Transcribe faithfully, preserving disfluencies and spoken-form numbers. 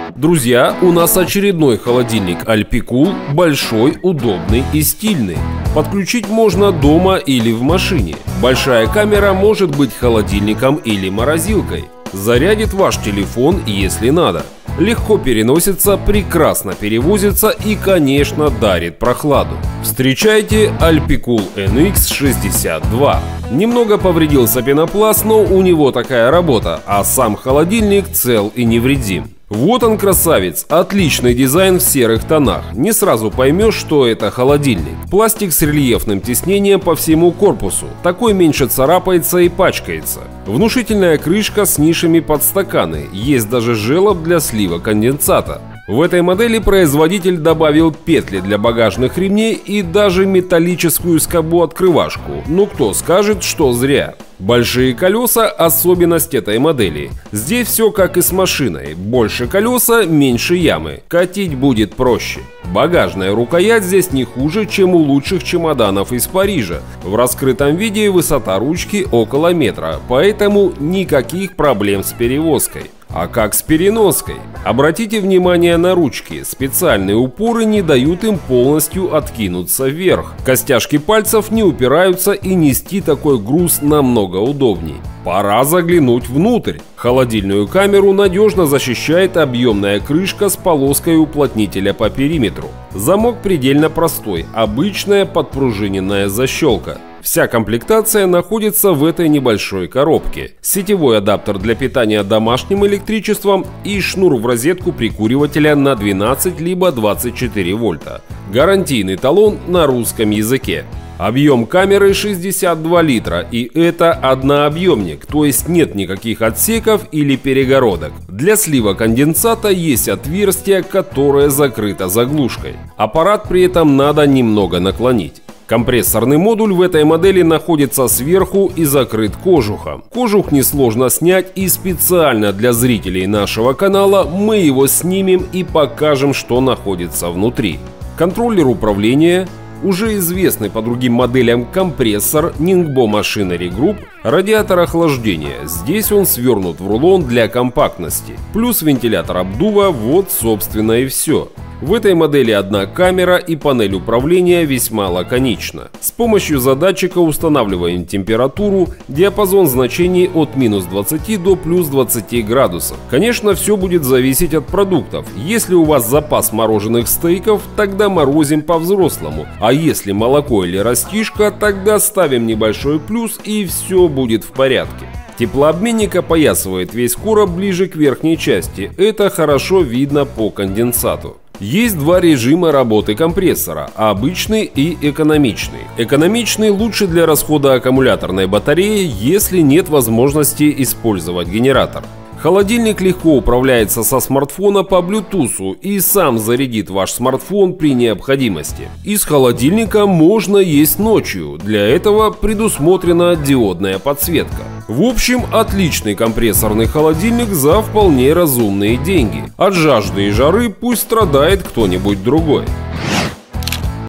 Друзья, у нас очередной холодильник Alpicool, большой, удобный и стильный. Подключить можно дома или в машине. Большая камера может быть холодильником или морозилкой. Зарядит ваш телефон, если надо. Легко переносится, прекрасно перевозится и, конечно, дарит прохладу. Встречайте Alpicool эн икс шестьдесят два. Немного повредился пенопласт, но у него такая работа, а сам холодильник цел и невредим. Вот он, красавец, отличный дизайн в серых тонах. Не сразу поймешь, что это холодильник. Пластик с рельефным тиснением по всему корпусу. Такой меньше царапается и пачкается. Внушительная крышка с нишами под стаканы. Есть даже желоб для слива конденсата. В этой модели производитель добавил петли для багажных ремней и даже металлическую скобу-открывашку. Ну кто скажет, что зря. Большие колеса – особенность этой модели. Здесь все как и с машиной. Больше колеса – меньше ямы. Катить будет проще. Багажная рукоять здесь не хуже, чем у лучших чемоданов из Парижа. В раскрытом виде высота ручки около метра, поэтому никаких проблем с перевозкой. А как с переноской? Обратите внимание на ручки. Специальные упоры не дают им полностью откинуться вверх. Костяшки пальцев не упираются, и нести такой груз намного удобней. Пора заглянуть внутрь. Холодильную камеру надежно защищает объемная крышка с полоской уплотнителя по периметру. Замок предельно простой, обычная подпружиненная защелка. Вся комплектация находится в этой небольшой коробке. Сетевой адаптер для питания домашним электричеством и шнур в розетку прикуривателя на двенадцать либо двадцать четыре вольта. Гарантийный талон на русском языке. Объем камеры шестьдесят два литра, и это однообъемник, то есть нет никаких отсеков или перегородок. Для слива конденсата есть отверстие, которое закрыто заглушкой. Аппарат при этом надо немного наклонить. Компрессорный модуль в этой модели находится сверху и закрыт кожухом. Кожух несложно снять, и специально для зрителей нашего канала мы его снимем и покажем, что находится внутри. Контроллер управления, уже известный по другим моделям компрессор Ningbo Machinery Group, радиатор охлаждения. Здесь он свернут в рулон для компактности. Плюс вентилятор обдува, вот собственно и все. В этой модели одна камера, и панель управления весьма лаконична. С помощью задатчика устанавливаем температуру, диапазон значений от минус двадцати до плюс двадцати градусов. Конечно, все будет зависеть от продуктов. Если у вас запас мороженых стейков, тогда морозим по-взрослому. А если молоко или растишка, тогда ставим небольшой плюс, и все будет в порядке. Теплообменник опоясывает весь короб ближе к верхней части. Это хорошо видно по конденсату. Есть два режима работы компрессора – обычный и экономичный. Экономичный лучше для расхода аккумуляторной батареи, если нет возможности использовать генератор. Холодильник легко управляется со смартфона по Bluetooth и сам зарядит ваш смартфон при необходимости. Из холодильника можно есть ночью, для этого предусмотрена диодная подсветка. В общем, отличный компрессорный холодильник за вполне разумные деньги. От жажды и жары пусть страдает кто-нибудь другой.